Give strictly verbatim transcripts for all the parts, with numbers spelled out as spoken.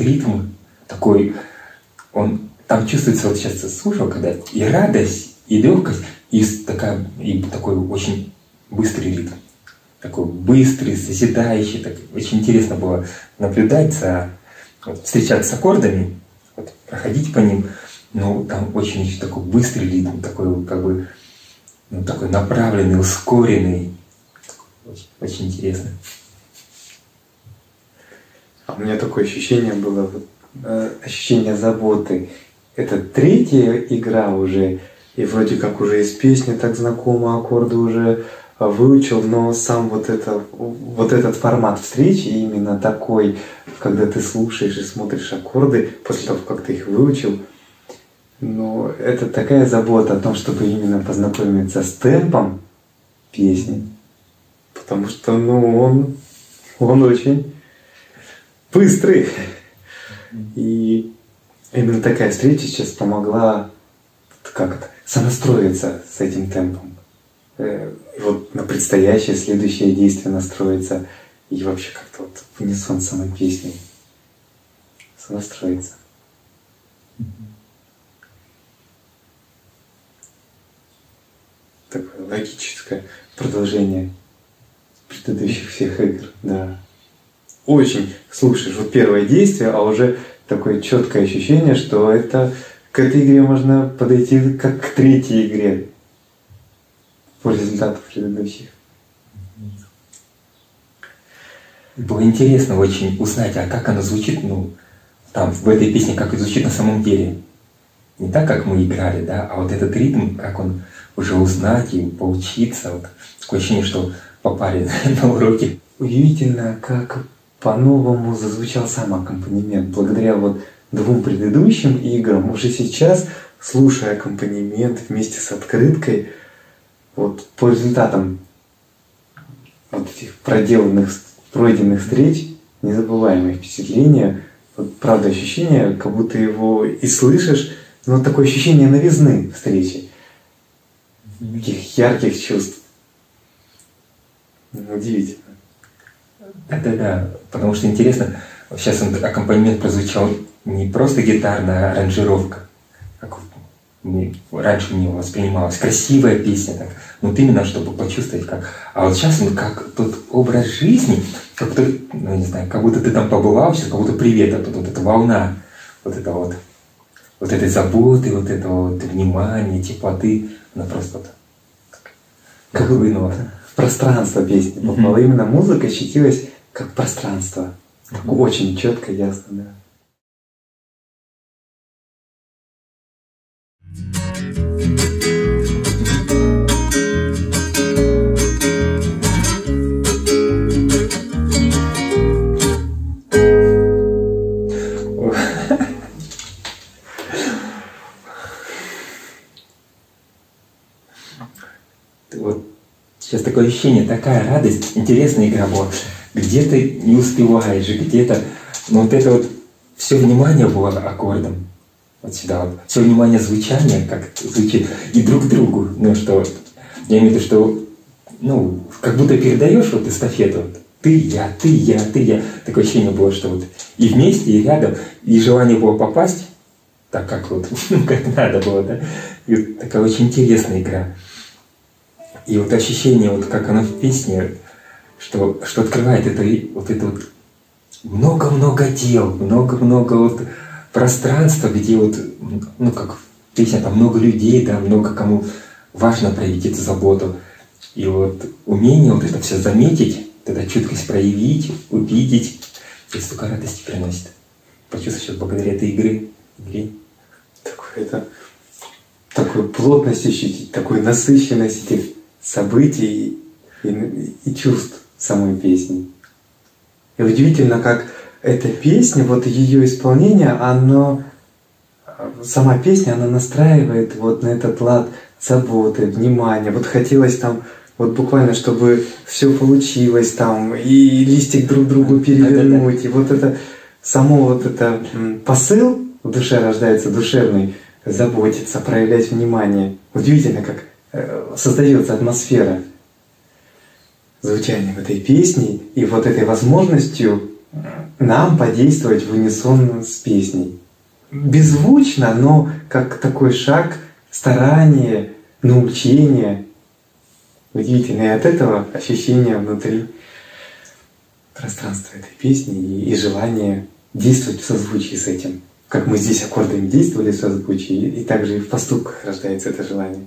ритм такой, он там чувствуется, вот сейчас слушал, когда и радость, и легкость, и, такая, и такой очень быстрый ритм. Такой быстрый, созидающий. Так, очень интересно было наблюдать за, вот, встречаться с аккордами, вот, проходить по ним. Ну, там очень, очень такой быстрый ритм, такой как бы ну, такой направленный, ускоренный. Очень, очень интересно. А у меня такое ощущение было, вот, э, ощущение заботы. Это третья игра уже, и вроде как уже из песни так знакомо, аккорды уже выучил, но сам вот, это, вот этот формат встречи именно такой, когда ты слушаешь и смотришь аккорды после того, как ты их выучил, но это такая забота о том, чтобы именно познакомиться с темпом песни, потому что ну, он, он очень быстрый. И именно такая встреча сейчас помогла как это, сонастроиться с этим темпом. И вот на предстоящее, следующее действие настроиться и вообще как-то вот в унисон самой песни сонастроиться. Такое логическое продолжение предыдущих всех игр, да. Очень слушаешь вот первое действие, а уже такое четкое ощущение, что это к этой игре можно подойти как к третьей игре по результату предыдущих. Было интересно очень узнать, а как оно звучит, ну, там, в этой песне, как это звучит на самом деле. Не так, как мы играли, да, а вот этот ритм, как он уже узнать и поучиться. Вот. Такое ощущение, что попали на уроки. Удивительно, как по-новому зазвучал сам аккомпанемент. Благодаря вот двум предыдущим играм, уже сейчас, слушая аккомпанемент вместе с открыткой, вот по результатам вот этих проделанных, пройденных встреч, незабываемые впечатления, вот, правда, ощущение, как будто его и слышишь, но такое ощущение новизны встречи, таких ярких чувств. Удивительно. Да-да-да, потому что интересно, сейчас он, аккомпанемент прозвучал не просто гитарная аранжировка, как раньше мне воспринималась красивая песня, так, вот именно чтобы почувствовать как. А вот сейчас он как тот образ жизни, как будто, ну не знаю, как будто ты там побывал, сейчас как будто привет, а тут вот эта волна, вот это вот, вот этой заботы, вот этого вот внимания, теплоты, она просто вот как вынула. Пространство песни попало. Mm-hmm. Именно музыка ощутилась как пространство. Mm-hmm. Очень четко, ясно, да. Вот сейчас такое ощущение, такая радость, интересная игра была. Где ты не успеваешь, где-то, но вот это вот все внимание было аккордом. Вот сюда вот. Все внимание звучания, как звучит, и друг к другу. Ну что, я имею в виду, что, ну, как будто передаешь вот эстафету. Ты, я, ты, я, ты, я. Такое ощущение было, что вот и вместе, и рядом, и желание было попасть, так как вот, как надо было, да. И вот такая очень интересная игра. И вот ощущение, вот как оно в песне, что, что открывает это, вот это вот много-много дел, много-много вот пространства, где вот, ну как песня, там много людей, да, много кому важно проявить эту заботу. И вот умение вот это все заметить, вот эту чуткость проявить, увидеть, это столько радости приносит. Почувствовать сейчас благодаря этой игре, игре. Такой-то, такую плотность ощутить, такую насыщенность этих событий и, и, и чувств самой песни. И удивительно, как эта песня, вот ее исполнение, оно, сама песня, она настраивает вот на этот лад заботы, внимания. Вот хотелось там, вот буквально, чтобы все получилось там, и листик друг другу перевернуть, и вот это, само вот это посыл в душе рождается, душевный, заботиться, проявлять внимание. Удивительно, как создается атмосфера звучания в этой песне, и вот этой возможностью нам подействовать в унисон с песней. Беззвучно, но как такой шаг, старание, научение. Удивительно. И от этого ощущение внутри пространства этой песни и, и желание действовать в созвучии с этим. Как мы здесь аккордами действовали в созвучии, и также и в поступках рождается это желание.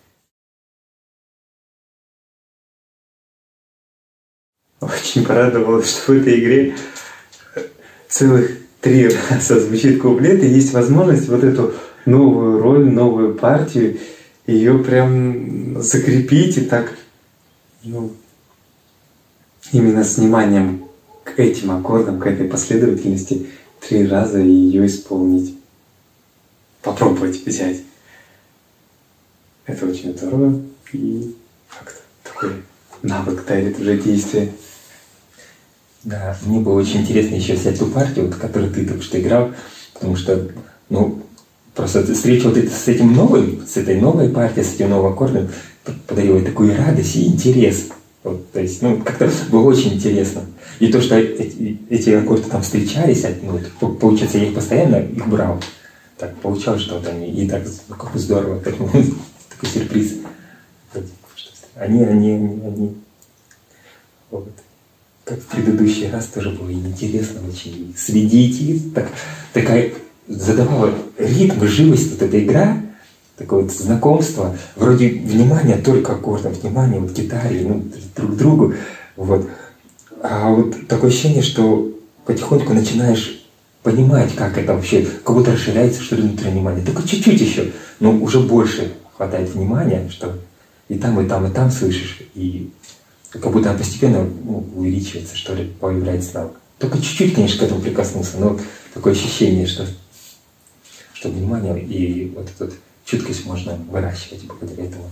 Очень порадовалась, что в этой игре целых три раза звучит куплет, и есть возможность вот эту новую роль, новую партию, ее прям закрепить и так, ну, именно с вниманием к этим аккордам, к этой последовательности три раза ее исполнить. Попробовать взять. Это очень здорово и как-то такой навык дарит уже действие. Да, мне было очень интересно еще взять ту партию, вот, которую ты только что играл, потому что, ну, просто встреча вот это, с этим новым, с этой новой партией, с этим новым аккордом подарила такую радость и интерес. Вот, то есть, ну, как-то было очень интересно. И то, что эти, эти аккорды там встречались, ну, вот, получается, я их постоянно их брал. Так получалось, что вот они, и так, ну, как бы здорово, так, ну, такой сюрприз. Они, они, они, они. Вот. Как в предыдущий раз тоже было интересно очень следить. И так, такая задавала ритм, живость вот эта игра, такое вот знакомство, вроде внимание только аккордом, внимание вот гитаре, ну, друг к другу. Вот. А вот такое ощущение, что потихоньку начинаешь понимать, как это вообще, как будто расширяется, что ли, внутреннее внимание. Только чуть-чуть еще, но уже больше хватает внимания, что и там, и там, и там слышишь, и как будто она постепенно, ну, увеличивается, что ли, появляется навык. Только чуть-чуть, конечно, к этому прикоснулся, но такое ощущение, что, что внимание и вот эту чуткость можно выращивать благодаря этому.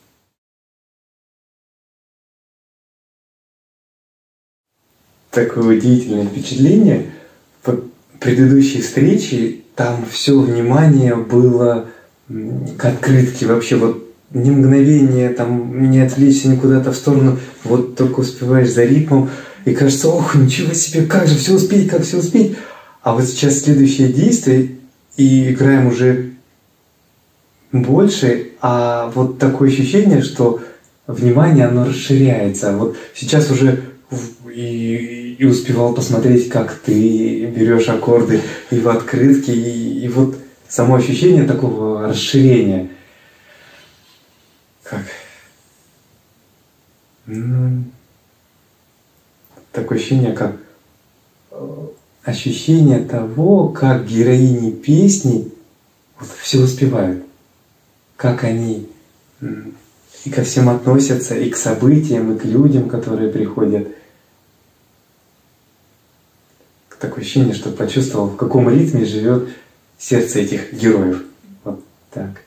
Такое удивительное впечатление. По предыдущей встрече там все внимание было к открытке. Вообще вот ни мгновение там не отвлечься, ни куда-то в сторону. Вот только успеваешь за ритмом. И кажется, ох, ничего себе, как же все успеть, как все успеть. А вот сейчас следующее действие, и играем уже больше, а вот такое ощущение, что внимание, оно расширяется. Вот сейчас уже и, и успевал посмотреть, как ты берешь аккорды и в открытке, и, и вот само ощущение такого расширения. Как? Ну, такое ощущение, как ощущение того, как героини песни вот, все успевают. Как они и ко всем относятся, и к событиям, и к людям, которые приходят. Такое ощущение, что почувствовал, в каком ритме живет сердце этих героев. Вот так.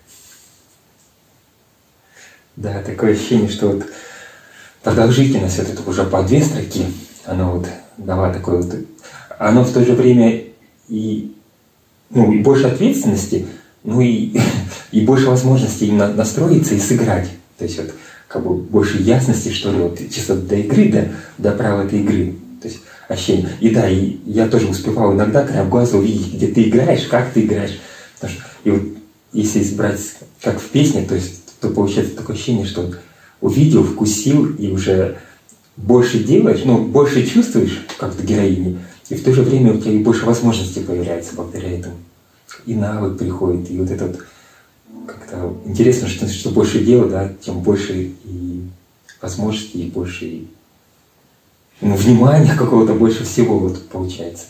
Да, такое ощущение, что вот продолжительность вот это уже по две строки, оно вот дала такое вот, оно в то же время и, ну, и больше ответственности, ну и, и больше возможностей именно настроиться и сыграть. То есть вот как бы больше ясности, что ли, вот чисто до игры, до, до права этой игры. То есть ощущение. И да, и я тоже успевал иногда краем глаза увидеть, где ты играешь, как ты играешь. Потому что, и вот если брать как в песне, то есть то получается такое ощущение, что увидел, вкусил и уже больше делаешь, ну, больше чувствуешь, как в героине, и в то же время у тебя и больше возможностей появляется благодаря этому. И навык приходит, и вот это вот как-то интересно, что, что больше дела, да, тем больше и возможностей, и больше и, ну, внимания какого-то, больше всего вот получается.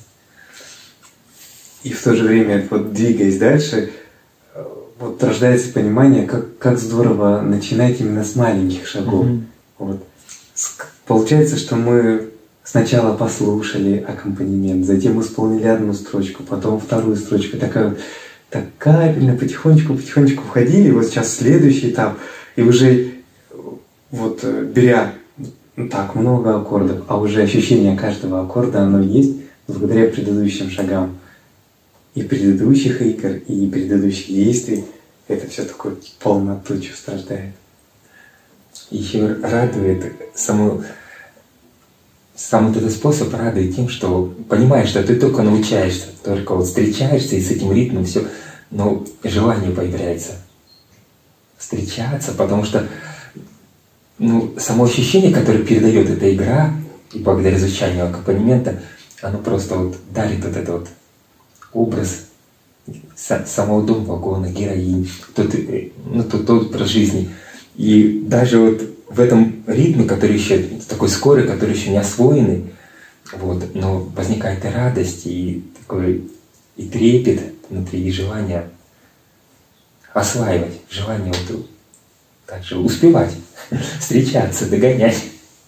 И в то же время, вот двигаясь дальше, вот рождается понимание, как, как здорово начинать именно с маленьких шагов. Mm-hmm. Вот. Получается, что мы сначала послушали аккомпанемент, затем исполнили одну строчку, потом вторую строчку, такая вот, так капельно, потихонечку-потихонечку входили, и вот сейчас следующий этап, и уже вот беря так много аккордов, а уже ощущение каждого аккорда, оно есть благодаря предыдущим шагам. И предыдущих игр, и предыдущих действий, это все такое полноту чувств рождает. Еще радует само сам вот этот способ радует тем, что понимаешь, что ты только научаешься, только вот встречаешься, и с этим ритмом все, но желание появляется встречаться, потому что ну, само ощущение, которое передает эта игра, и благодаря изучению аккомпанемента, оно просто вот дарит вот этот вот образ самого дома, вагона, героинь, тот, ну, тот, тот образ жизни. И даже вот в этом ритме, который еще такой скорый, который еще не освоенный, вот, но возникает и радость, и такой и трепет внутри, и желание осваивать, желание вот также успевать, встречаться, догонять.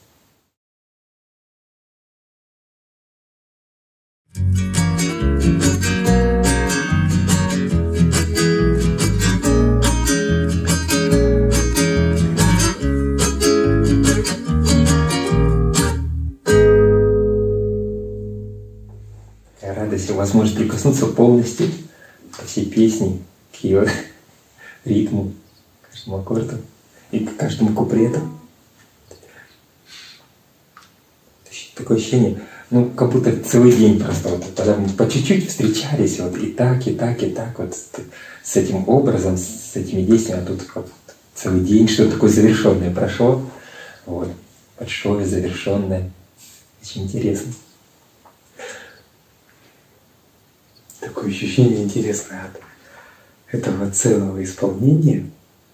Радость и возможность прикоснуться полностью ко всей песне, к ее ритму, к каждому аккорду и к каждому куплету. Такое ощущение, ну, как будто целый день просто вот, тогда мы по чуть-чуть встречались, вот и так, и так, и так, вот с, с этим образом, с этими действиями, а тут как целый день что-то такое завершенное прошло, вот, большое, завершенное, очень интересно. Такое ощущение интересное от этого целого исполнения.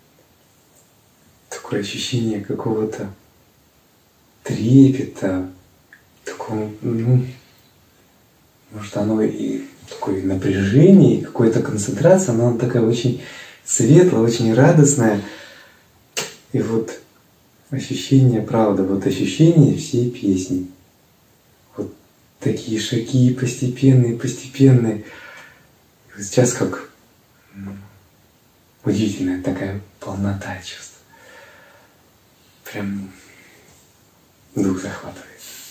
Такое ощущение какого-то трепета, такого, ну, может, оно и такое напряжение, и какая-то концентрация, но она такая очень светлая, очень радостная. И вот ощущение, правда, вот ощущение всей песни. Вот такие шаги постепенные, постепенные. Сейчас как удивительная такая полнота чувств. Прям дух захватывает.